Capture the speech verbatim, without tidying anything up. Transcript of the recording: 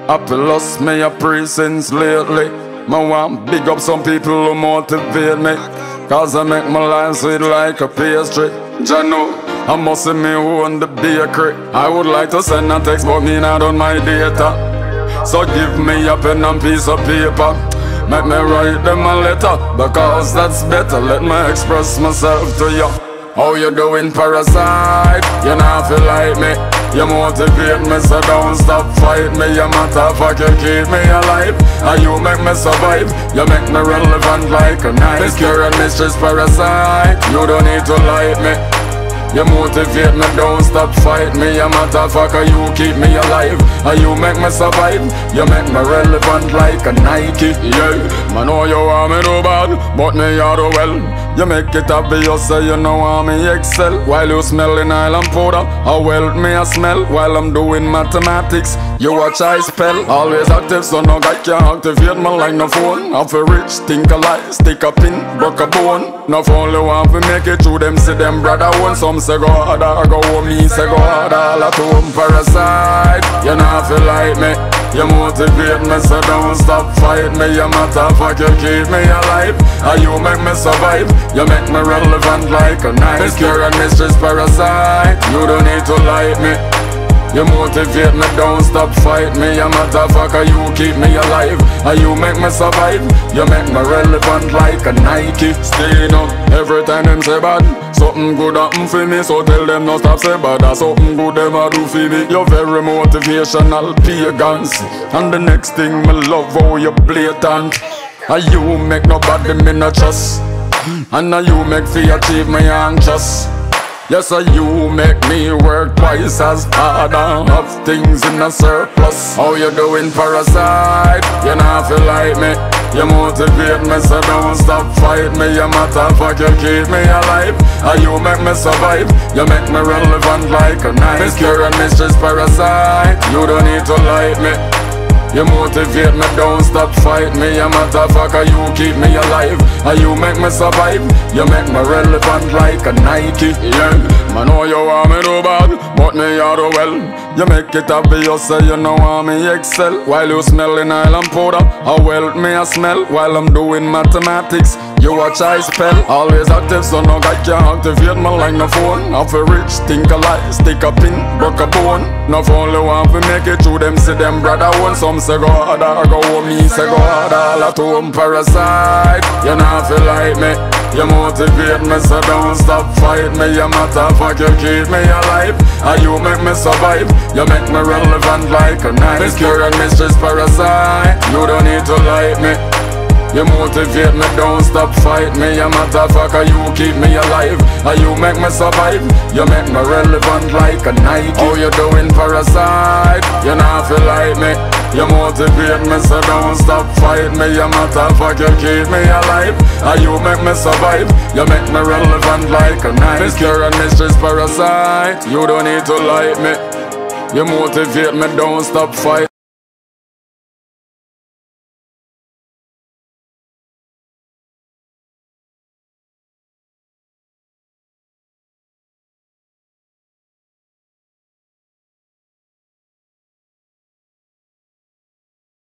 Happy lost me a pray since lately. Me want big up some people who motivate me, cause I make my life sweet like a pastry. Jah know, I must see me own the bakery. I would like to send a text but me not on my data. So give me a pen and piece of paper, make me write them a letter, because that's better. Let me express myself to you. How you doing, parasite? You not feel like me. You motivate me, so don't stop fight me. You matter fuck, you keep me alive, and you make me survive. You make me relevant like a knife. Miss Cure and Mistress Parasite, you don't need to like me. You motivate me, don't stop fight me. You motherfucker, you keep me alive, and you make me survive. You make me relevant like a Nike. Yeah, man, know you want me do bad, but me you do well. You make it obvious, so you know how me excel. While you smelling island powder, how well me I smell. While I'm doing mathematics, you watch I spell. Always active, so no guy can activate my line no phone. I'm for rich, think alike, stick a pin, broke a bone. Not only want to make it through them, see them brother one. Some say go harder, I go home, me say go harder. All at home, parasite, you not feel like me. You motivate me, so don't stop fight me. You motherfucker, you keep me alive, and you make me survive. You make me relevant like a knife. Miss Cure and Mistress Parasite, you don't need to like me. You motivate me, don't stop fight me. You motherfucker, you keep me alive, and you make me survive. You make me relevant like a Nike. Staying up every time them say bad, something good happen for me, so tell them no stop say bad. That's something good them a do for me. You're very motivational, pagans. And the next thing, me love how you blatant, and you make nobody me no trust, and now you make me achieve my anxious. Yes, so you make me work twice as hard and have things in a surplus. How you doing, parasite? You not feel like me. You motivate me, so don't stop fight me. You motherfucker, you keep me alive, and you make me survive. You make me relevant like a knife. Miss Cure and Mistress Parasite, you don't need to like me. You motivate me, don't stop fight me. You motherfucker, you keep me alive, and you make me survive. You make me relevant like a Nike. Yeah, man, know you want me do bad, but me you do well. You make it obvious, so you know how me excel. While you smelling island powder, how well me I smell. While I'm doing mathematics, you watch I spell. Always active, so no guy can activate my line no phone. I'm for rich, think alike, stick a pin, broke a bone. Not only want to make it through them, see them brother one. Some say go harder, I go home, me say go harder. All at home, parasite, you not feel like me. You motivate me, so don't stop fight me. You motherfucker, you keep me alive, and you make me survive. You make me relevant like a knife. Miss Cure and Mistress Parasite, you don't need to like me. You motivate me, don't stop fight me. You motherfucker, you keep me alive, and you make me survive. You make me relevant like a Nike. How you doing, parasite? You not feel like me. You motivate me, so don't stop fight me. You motherfucker, you keep me alive, and you make me survive. You make me relevant like a knife. Miss Cure and Mistress Parasite, you don't need to like me. You motivate me, don't stop fight.